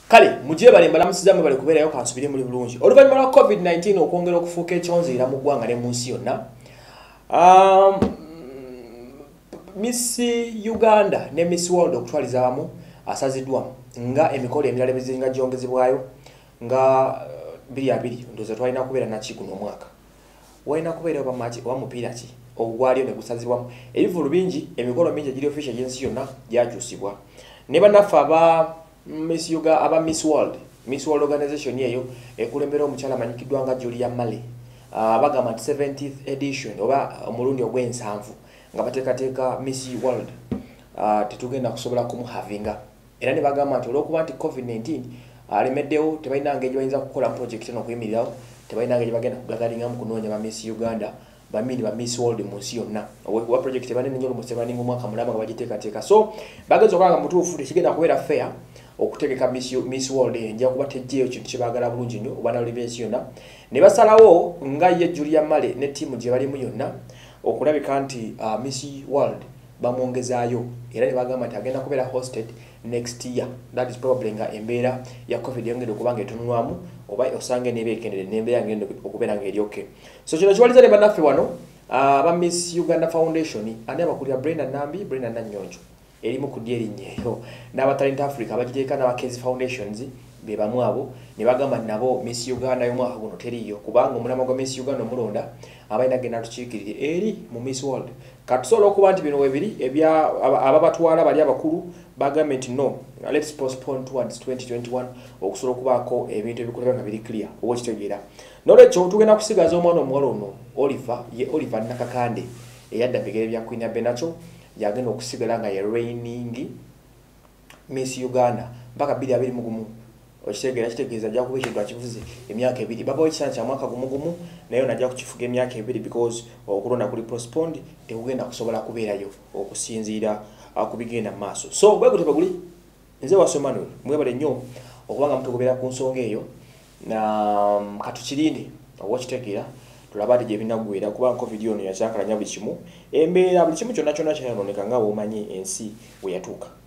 Kale mujye bale mbalamusizamu bale kubeerayo kansubire muri bulungi oluvannyuma lwa COVID-19 okwongera okufuuka ekyonziira mu ggwanga ne mu nsi yonna. Miss Uganda ne Miss World okutwaliza awamu asaziddwa nga emikolo emirala ebizinga gyongezebwayo nga 22 ndoza twalina kubeera na kikuno omwaka walina kubeera oba mupiira ki ogwaliyo ne gusazibwamu ebivulu bingi emikolo mingi egiri official y'ensi yonna gyakyusibwa ne bannaffe aba Miss World Organization eyo ekulembera omukyala amanyikiddwa nga Julia Male bagamba 70th edition oba omulundi ogw'ensanvu nga bateekateeka Miss World tetugenda kusobola kumuhavinga era ne bagamba nti olw'okuba nti COVID-19 alemeddewo tebalina ngeri bayinza kukola project eno okuyimirirawo tebalina ngeri bagenda kugagalingamu kunoonya ba Miss Uganda bamini ba Miss World mu nsi yonna wa project banene nnyo olumu tebaninga omwaka mulamba nga bagiteekateeka so bagenza okulaba nga mutuufu tekigenda kubeera fair okutegeka Miss World enja kuba tejjeeyo kintu kye baagala bulungi nnyo oba naluli b'ensi yonna ne basalawo nga ye Julia Male ne ttiimu gye balimu yonna okulabika nti Miss World bamwongezaayo era ne bagamba nti agenda kubeera hosted next year. That is probably nga embeera ya COVID yongera okuba nga etunulwamu oba osange n'ebeekendere n'embeera ngenda okubeera nga eri okay. So kino kiwaliza ne bannaffe wano aba Miss Uganda Foundation ani abakulira Brenda Nanyonjo erimu ku erinnya eyo n'abatalent Africa abagiteeka n'abakezi foundations be bamu abo ne bagamba nabo Miss Uganda y'omwaka guno teriyo kubanga omulama gwa Miss Uganda omulonda abalina genda tukiikirire eri mu Miss World katusobola okuba nti bino webiri ebya ababatwala bali abakulu bagamba nti no let's postpone towards 2021 okusobola okubaako ebintu ebikolebwa nga biri clear oba kitegeera n'olwekyo tugenda kusigaza omwana omuwala ono Oliver Nakakande eyadda bigere bya Queen Benacho yagenda okusigala nga ye reigning Miss Uganda mpaka 2021 okitegeeza ajja kuba ekintu akivuze emyaka 2 babawo ekisana kya mwaka gumu naye najja kukifuga emyaka 2 because okulonda kuli postponed tekugenda kusobola kubeerayo okusinziira kubigenda mu maaso so bwe guteba guli nze wa Emmanuel mwebale nnyo okubanga mutugoberera ku nsonga eyo na katukirinde okitegeera tulaba ati gye binagwera kuba COVID ono yakyakalanya buli kimu embeera buli kimu kyonna kyonna kyayononeka nga bw'omanyi ensi we yatuuka.